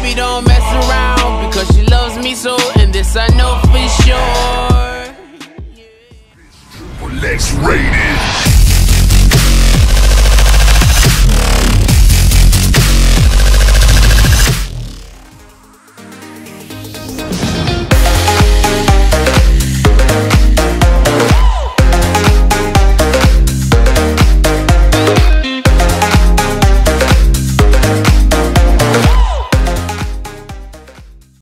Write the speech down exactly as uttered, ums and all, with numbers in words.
baby don't mess around, because she loves me so, and this I know for sure. Let's rate it.